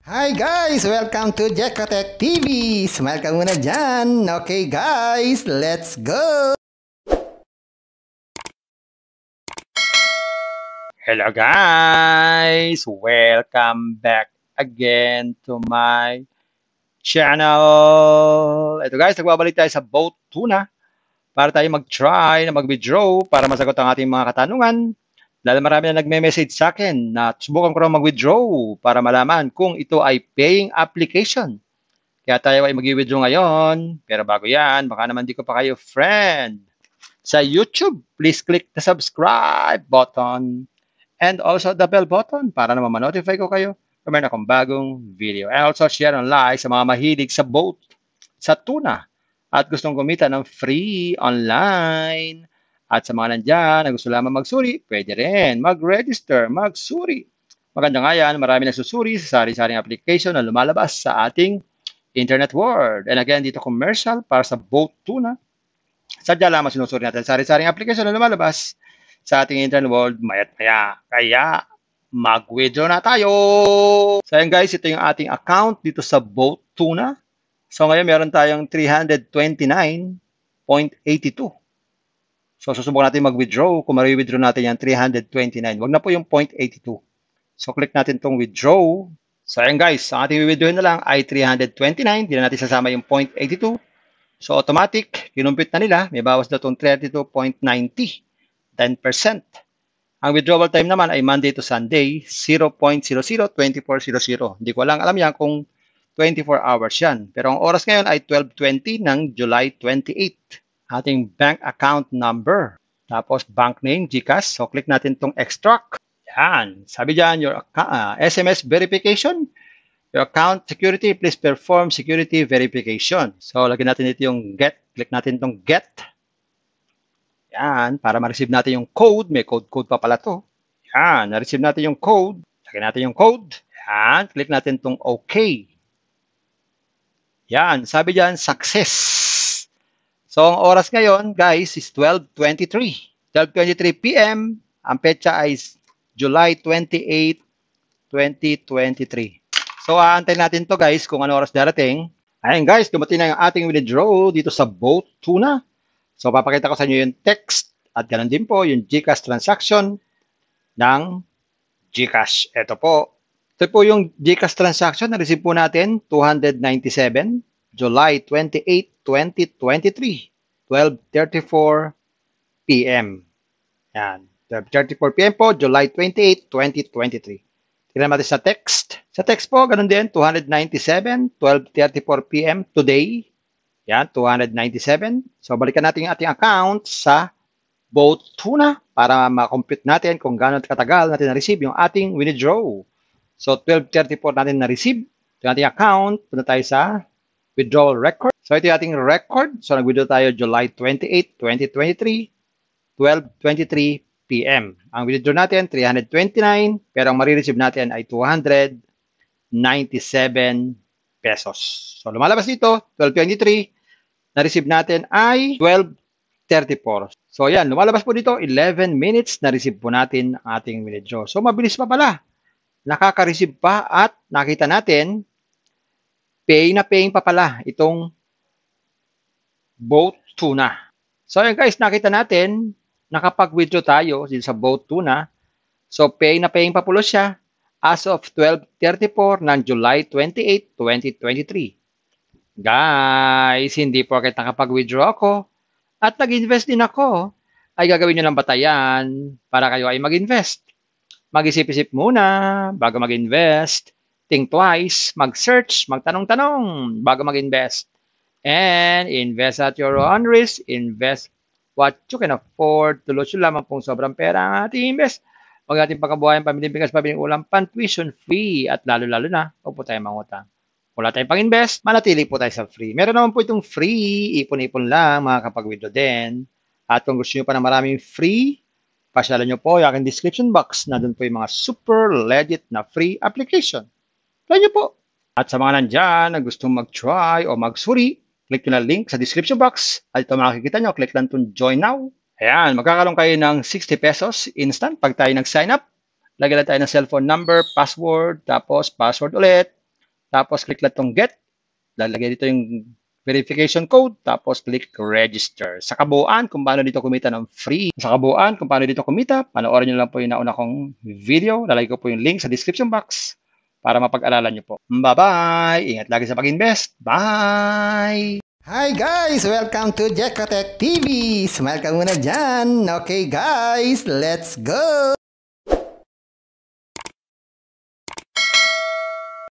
Hi guys! Welcome to Jekotech TV! Smile ka muna dyan! Okay guys, let's go! Hello guys! Welcome back again to my channel! Ito guys, nagbabalik tayo sa boat tuna para tayo mag-try na mag-withdraw para masagot ang ating mga katanungan. Dahil marami na nagme-message sa akin na subukan ko raw mag-withdraw para malaman kung ito ay paying application. Kaya tayo ay mag-withdraw ngayon. Pero bago yan, baka naman di ko pa kayo friend sa YouTube. Please click the subscribe button and also the bell button para naman ma-notify ko kayo kung meron akong bagong video. And also share and like sa mga mahilig sa boat, sa tuna, at gustong kumita ng free online. At sa mga nandyan na gusto lamang magsuri, pwede rin mag-register, magsuri. Maganda nga yan, marami nagsusuri sa sari-saring application na lumalabas sa ating internet world. And again, dito commercial para sa boat tuna. Sadya lamang sinusuri natin sari-saring application na lumalabas sa ating internet world mayat-maya. Kaya, mag-withdraw na tayo! So yan guys, ito yung ating account dito sa boat tuna. So ngayon meron tayong 329.82. So susubukan natin mag-withdraw. Kung ma-withdraw natin yung 329. Wag na po yung 0.82. So click natin tong withdraw. So ayan guys, ang ating withdraw na lang ay 329. Hindi na natin sasama yung 0.82. So automatic, kinumpit na nila. May bawas na itong 32.90. 10%. Ang withdrawal time naman ay Monday to Sunday, 0.002400. Hindi ko lang alam yan kung 24 hours yan. Pero ang oras ngayon ay 12:20 ng July 28. Ating bank account number. Tapos bank name, GCash. So click natin itong extract. Yan. Sabi dyan, your SMS verification. Your account security, please perform security verification. So lagyan natin dito yung get. Click natin itong get. Yan, para ma-receive natin yung code. May code pa pala to. Yan, na-receive natin yung code. Lagyan natin yung code. Yan, click natin itong OK. Yan, sabi dyan, success. So, ang oras ngayon, guys, is 12:23. 12:23 p.m. Ang petsa ay July 28, 2023. So, aantayin natin to guys, kung ano oras darating. Ayan guys, dumating na yung ating withdraw dito sa boat tuna. So, papakita ko sa inyo yung text at ganoon din po yung GCash transaction ng GCash. Ito po. Ito po yung GCash transaction na receive po natin, 297, July 28, 2023, 12:34 p.m. Yan. 12:34 p.m. po, July 28, 2023. Tignan natin sa text. Sa text po, ganoon din, 297, 12:34 p.m. today. Yan, 297. So, balikan natin yung ating account sa boat tuna para ma-compute natin kung gano'n katagal natin na-receive yung ating withdraw. So, 12:34 natin na-receive. Ito yung ating account. Punta tayo sa withdrawal record. So, ito yung ating record. So, nag-withdraw tayo July 28, 2023, 12:23 p.m. Ang withdraw natin, 329. Pero ang marireceive natin ay 297 pesos. So, lumalabas dito, 12:23. Na-receive natin ay 12:34. So, yan. Lumalabas po dito, 11 minutes na-receive po natin ang ating withdraw. So, mabilis pa pala. Nakaka-receive pa at nakita natin, paying pa pala itong boat tuna. So, yan guys, nakita natin, nakapag-withdraw tayo dito sa boat tuna. So, paying pa pala siya as of 12:34 ng July 28, 2023. Guys, hindi porket nakapag-withdraw ako at nag-invest din ako, ay gagawin nyo ng batayan para kayo ay mag-invest. Mag-isip-isip muna bago mag-invest. Think twice, mag-search, magtanong-tanong bago mag-invest. And invest at your own risk. Invest what you can afford. Tulos yun lamang kung sobrang pera ang ating invest. Huwag natin pagkabuhayan, pamiling bigas, pamiling ulam, pan-tuition free. At lalo-lalo na, huwag po tayo mangutang. Wala tayong pang-invest, manatili po tayo sa free. Meron naman po itong free, ipon-ipon lang, makakapag-withdraw din. At kung gusto nyo pa ng maraming free, pasyalan nyo po yung aking description box na doon po yung mga super legit na free application. Try nyo po. At sa mga nandyan na gustong mag-try o mag-suri, click nyo na link sa description box. At ito makikita nyo, click lang itong join now. Ayan, magkakaroon kayo ng 60 pesos instant pag tayo nag-sign up. Lagyan lang tayo ng cellphone number, password, tapos password ulit. Tapos click lang tong get. Lalagay dito yung verification code. Tapos click register. Sa kabuuan, kung paano dito kumita ng free. Sa kabuuan, kung paano dito kumita, panoorin nyo lang po yung nauna kong video. Lalagay ko po yung link sa description box para mapag-aralan nyo po. Bye-bye! Ingat lagi sa pag-invest. Bye! Hi guys! Welcome to Jekotech TV! Smile ka muna dyan! Okay guys, let's go!